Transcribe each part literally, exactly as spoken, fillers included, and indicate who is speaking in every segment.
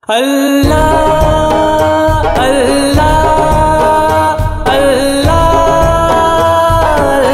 Speaker 1: अल्लाह अल्लाह अल्लाह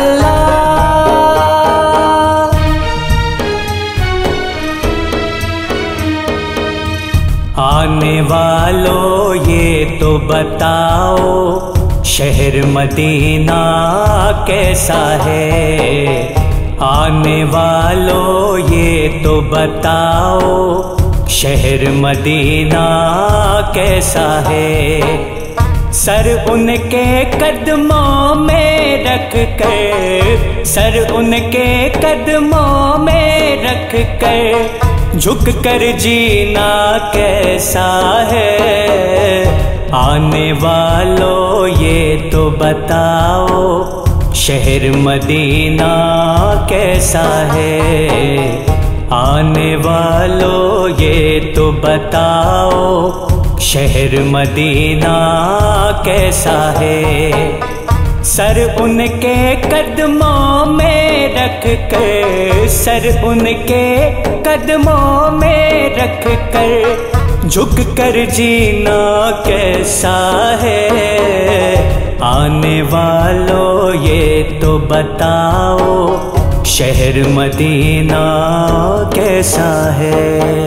Speaker 1: अल्लाह। आने वालों ये तो बताओ शहर मदीना कैसा है। आने वालों ये तो बताओ शहर मदीना कैसा है। सर उनके कदमों में रख कर, सर उनके कदमों में रख कर झुक कर जीना कैसा है। आने वालों ये तो बताओ शहर मदीना कैसा है। आने वालों ये तो बताओ शहर मदीना कैसा है। सर उनके कदमों में रख कर, सर उनके कदमों में रख कर झुक कर जीना कैसा है। आने वालों ये तो बताओ शहर मदीना कैसा है।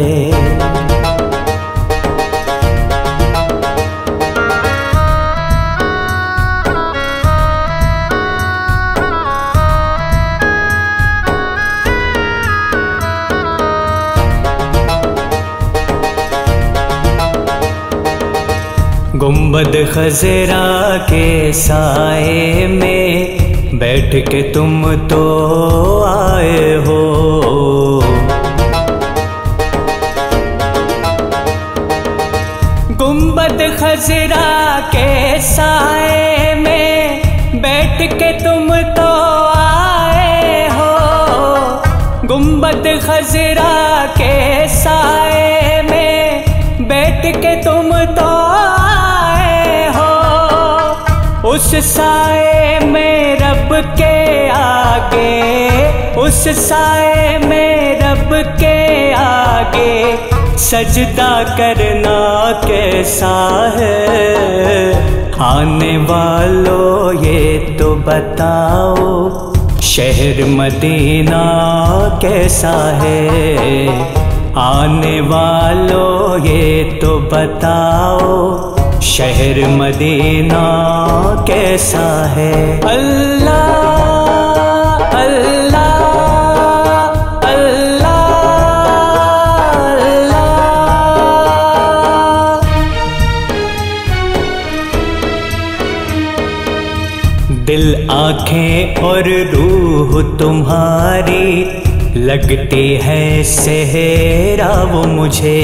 Speaker 1: गुंबद खजरा के साए में बैठ के तुम तो आए हो। गुंबद खजरा के साए में बैठ के तुम तो आए हो। गुंबद खजरा के साए में बैठ के तुम तो उस साए में रब के आगे, उस साए में रब के आगे सजदा करना कैसा है। आने वालों ये तो बताओ शहर मदीना कैसा है। आने वालों ये तो बताओ शहर मदीना कैसा है। अल्लाह अल्लाह अल्लाह। दिल आँखें और रूह तुम्हारी लगती है सेहरा वो मुझे।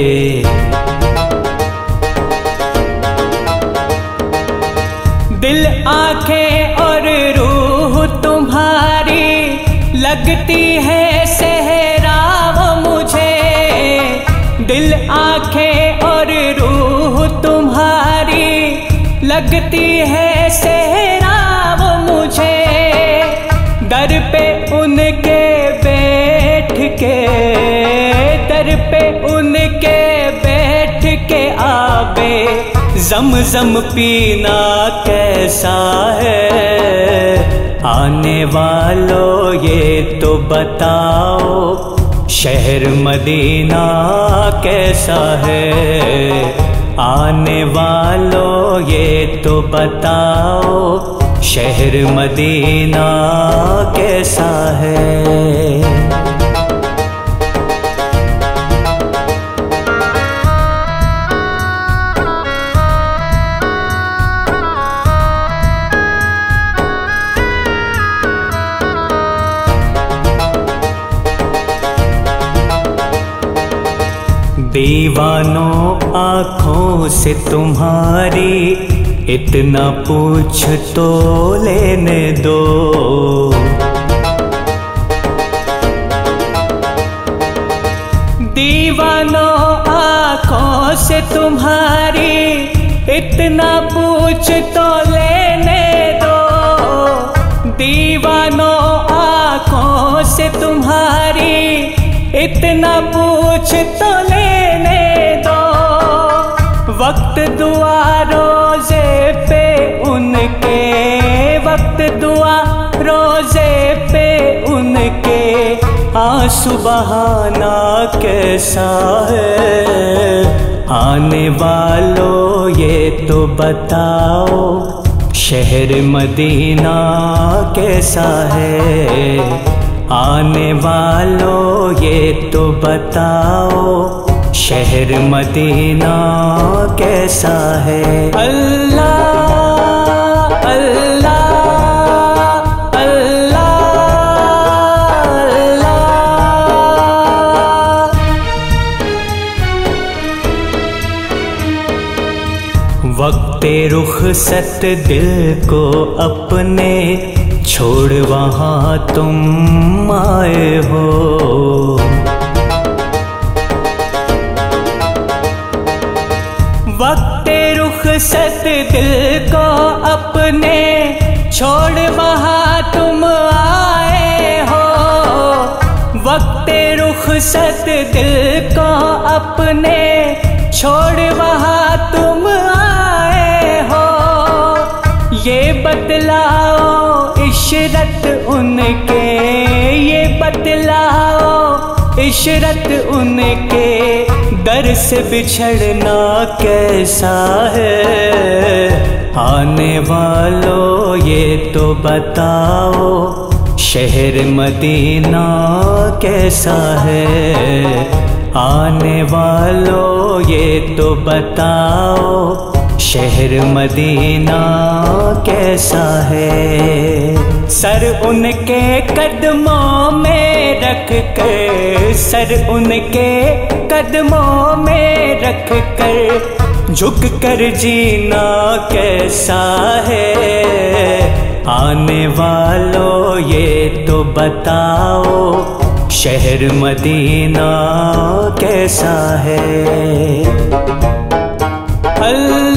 Speaker 1: दिल आँखें और रूह तुम्हारी लगती है सेहरा वो मुझे। दिल आँखें और रूह तुम्हारी लगती है सेहरा वो मुझे। दर पे उनके बैठ के, दर पे उनके बैठ के आबे ज़म-ज़म पीना कैसा है। आने वालों ये तो बताओ शहर मदीना कैसा है। आने वालों ये तो बताओ शहर मदीना कैसा है। दीवानों आँखों से तुम्हारी इतना पूछ तो लेने दो। दीवानों आँखों से तुम्हारी इतना पूछ तो लेने दो। दीवानों आँखों से तुम्हारी इतना पूछ तो लेने दो। सुबहाना कैसा है, आने वालों ये तो बताओ शहर मदीना कैसा है। आने वालों ये तो बताओ शहर मदीना कैसा है। अल्लाह अल्लाह अल्लाह अल्लाह। वक्ते रुखसत दिल को अपने छोड़ वहाँ तुम आए हो। वक्ते रुखसत दिल को अपने छोड़ वहाँ तुम आए हो। वक्ते रुखसत दिल को अपने छोड़ वहाँ तुम आए हो। ये बतलाओ इशरत उनके, ये बतलाओ इशरत उनके, दर से बिछड़ना कैसा है। आने वालों ये तो बताओ शहर मदीना कैसा है। आने वालों ये तो बताओ शहर मदीना कैसा है। सर उनके कदमों में रख कर, सर उनके कदमों में रख कर, झुक कर जीना कैसा है। आने वालों ये तो बताओ शहर मदीना कैसा है। अल्लाह